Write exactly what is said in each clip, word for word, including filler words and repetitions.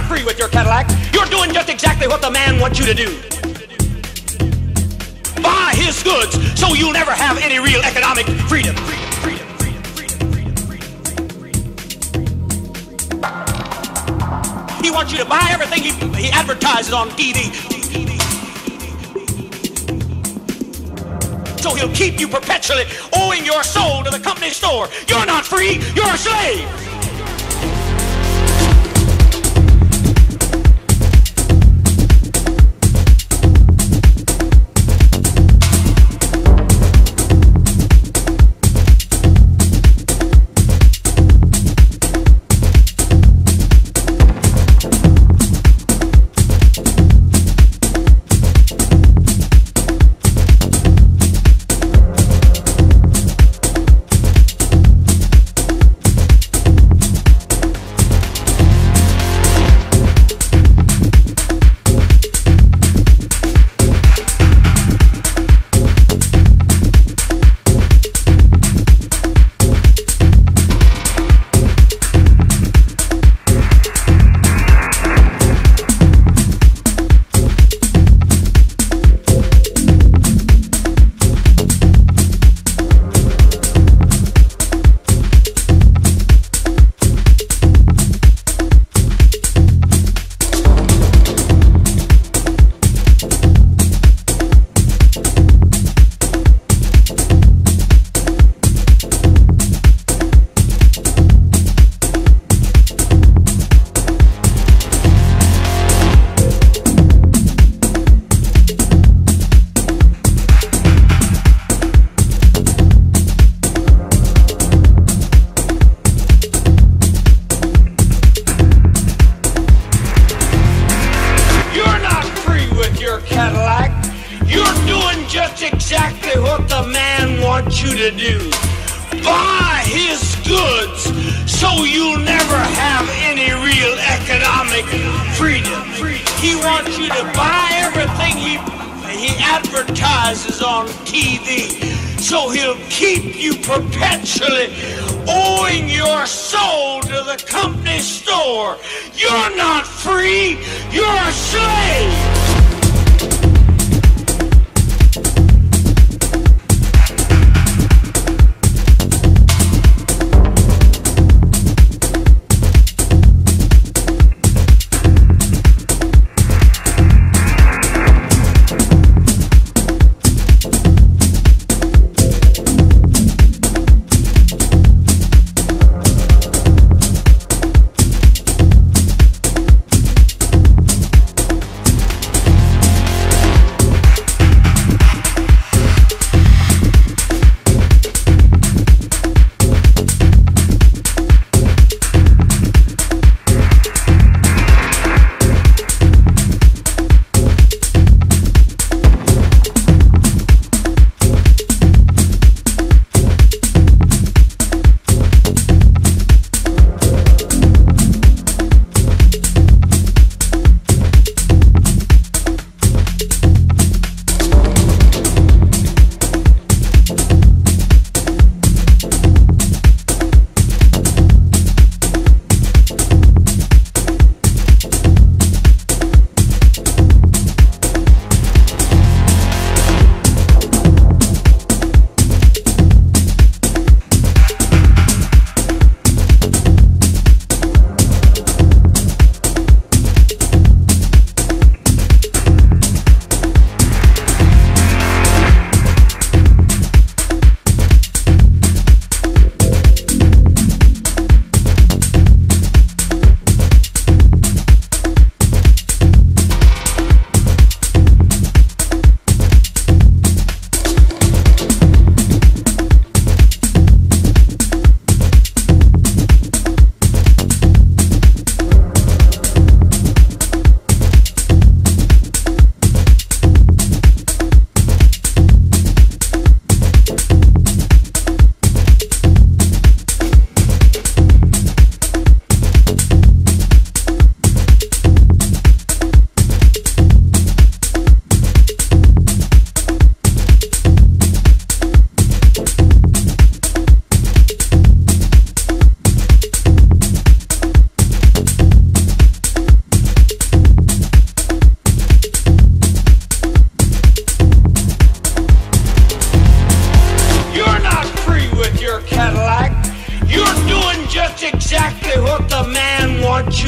not free with your Cadillac. You're doing just exactly what the man wants you to do. Buy his goods so you'll never have any real economic freedom. Freedom, freedom, freedom, freedom, freedom, freedom, freedom. He wants you to buy everything he, he advertises on T V. So he'll keep you perpetually owing your soul to the company store. You're not free, you're a slave.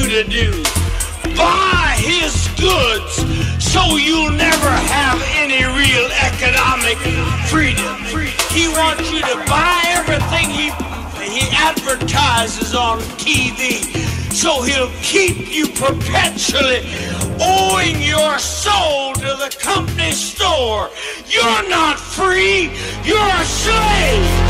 to do. Buy his goods so you'll never have any real economic freedom. He wants you to buy everything he, he advertises on T V. So he'll keep you perpetually owing your soul to the company store. You're not free, you're a slave.